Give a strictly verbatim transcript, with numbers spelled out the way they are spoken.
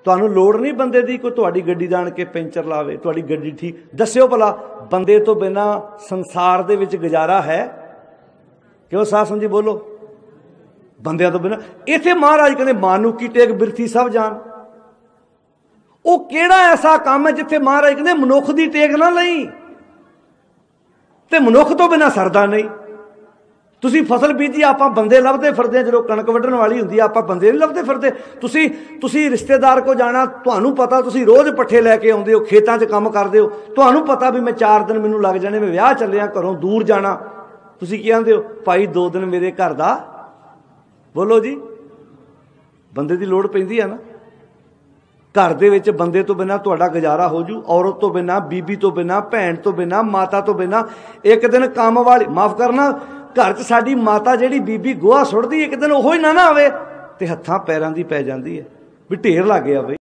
ਤੁਹਾਨੂੰ ਲੋੜ नहीं बंदे की कोई तुहाडी गड्डी जान के पेंचर लावे, तुहाडी गड्डी ठीक दस्यो भला बंदे तो बिना संसार दे विच गुजारा है? क्यों साफ समझी बोलो, बंदियां तो बिना। इत्थे महाराज कहते मानुकी टेक बिरथी सब जान। वो केड़ा ऐसा काम है जिथे महाराज कहते मनुख की टेक ना लई, ते मनुख तो बिना सरदा नहीं। तुसी फसल बीजी आपां बंदे लभदे फिरदे, जो कणक वड्ढण वाली हुंदी आपां बंदे नहीं लभदे फिरदे। तुसी तुसी रिश्तेदार को जाना, तुहानूं पता तुसी रोज़ पट्ठे लैके आउंदे हो, खेतां 'च काम करदे हो, तुहानूं पता भी मैं चार दिन मैनूं लग जाने, मैं विआह चलिया घरों दूर जाना, तुसी की आंदे हो भाई दो दिन मेरे घर दा। बोलो जी, बंदे दी लोड़ पैंदी है ना। घर दे विच बंदे तो बिना तुहाडा गुजारा हो जू, औरत तो बिना, बीबी तो बिना, भैन तो बिना, माता तो बिना। एक दिन काम वाली माफ़ करना, घर च साडी माता जिहड़ी बीबी गोहा सुट्टदी, एक दिन ओह ही ना ना आवे ते हत्थां पैरां दी पै जांदी है भी ढेर लग गया बई।